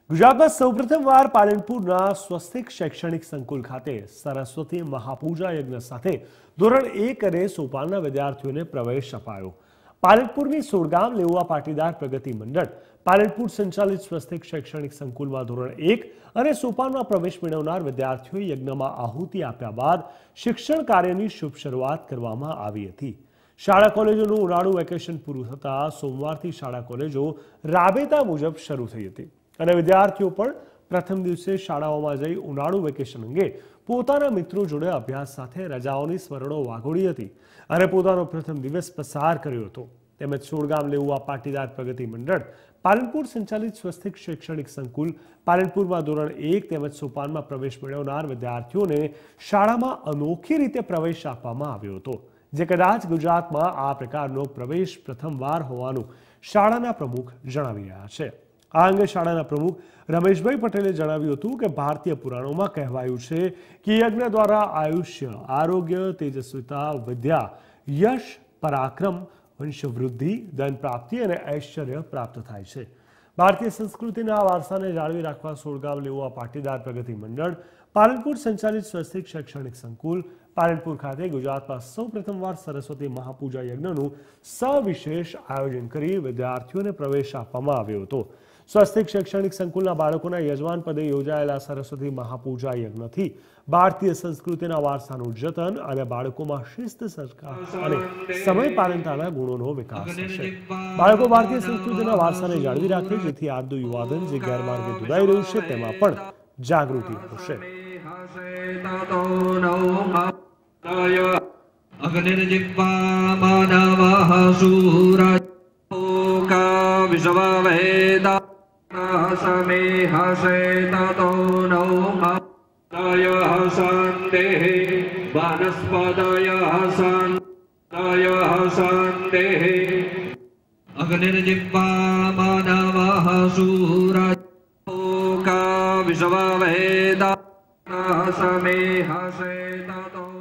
ગુજરાતમાં સૌપ્રથમવાર પાલનપુરના સ્વસ્તિક શૈક્ષણિક સંકુલ ખાતે સરસ્વતી મહાપૂજા યજ્ઞ સાથે ધોરણ 1 અને સોપાનના વિદ્યાર્થીઓને પ્રવેશ અપાયો। પાલનપુરની સોડગામ લેઉવા પાટીદાર પ્રગતિ મંડળ પાલનપુર સંચાલિત સ્વસ્તિક શૈક્ષણિક સંકુલમાં ધોરણ 1 અને સોપાનમાં પ્રવેશ મેળવનાર વિદ્યાર્થીઓએ યજ્ઞમાં આહુતિ આપ્યા બાદ શિક્ષણ કાર્યની શુભ શરૂઆત કરવામાં આવી હતી। શાળા કોલેજોનું ઉનાળુ વેકેશન પૂરું થતાં સોમવારથી શાળા કોલેજો રાબેતા મુજબ શરૂ થઈ હતી અને વિદ્યાર્થીઓ પણ પ્રથમ દિવસે શાળાઓમાં જઈ ઉનાળુ વેકેશન અંગે પોતાના મિત્રો જોડે અભ્યાસ સાથે રજાઓની સ્મરણો વાગોળી હતી અને પોતાનો પ્રથમ દિવસ પસાર કર્યો હતો। તેમજ સોડગામ લેઉવા પાટીદાર પ્રગતિ મંડળ પાલનપુર સંચાલિત સ્વસ્તિક શૈક્ષણિક સંકુલ પાલનપુરમાં ધોરણ 1 તેમજ સોપાનમાં પ્રવેશ મેળવનાર વિદ્યાર્થીઓને શાળામાં અનોખી રીતે પ્રવેશ આપવામાં આવ્યો હતો, જે કદાચ ગુજરાતમાં આ પ્રકારનો પ્રવેશ પ્રથમવાર હોવાનું શાળાના પ્રમુખ જણાવી રહ્યા છે। આ અંગે શાળાના પ્રમુખ રમેશભાઈ પટેલે જણાવ્યું હતું કે ભારતીય પુરાણોમાં કહેવાયું છે કે યજ્ઞ દ્વારા આયુષ્ય, આરોગ્ય, તેજસ્વીતા, વિદ્યા, યશ, પરાક્રમ, વંશવૃદ્ધિ, ધન પ્રાપ્તિ અને ઐશ્વર્ય પ્રાપ્ત થાય છે। ભારતીય સંસ્કૃતિના વારસાને જાળવી રાખવા સોડગામ લેઉવા પાટીદાર પ્રગતિ મંડળ પાલનપુર સંચાલિત સ્વસ્તિક શૈક્ષણિક સંકુલ પાલનપુર ખાતે ગુજરાતમાં સૌપ્રથમવાર સરસ્વતી મહાપૂજા યજ્ઞનું સવિશેષ આયોજન કરી વિદ્યાર્થીઓને પ્રવેશ આપવામાં આવ્યો હતો। સ્વસ્તિક શૈક્ષણિક સંકુલના બાળકોના યજમાન પદે યોજાયેલા સરસ્વતી મહાપૂજા યજ્ઞથી ભારતીય સંસ્કૃતિના વારસાનું જતન અને બાળકોમાં શિસ્ત, સંસ્કાર અને સમય પાલનતાના ગુણોનો વિકાસ થશે। બાળકો ભારતીય સંસ્કૃતિના વારસાને જાળવી રાખે, જેથી આજનું યુવાધન જે ગેરમાર્ગે દોરાઈ રહ્યું છે તેમાં પણ જાગૃતિ આવશે। अग्निर्जिह्वा मानवः शूरः विश्ववेदा समेहसेततो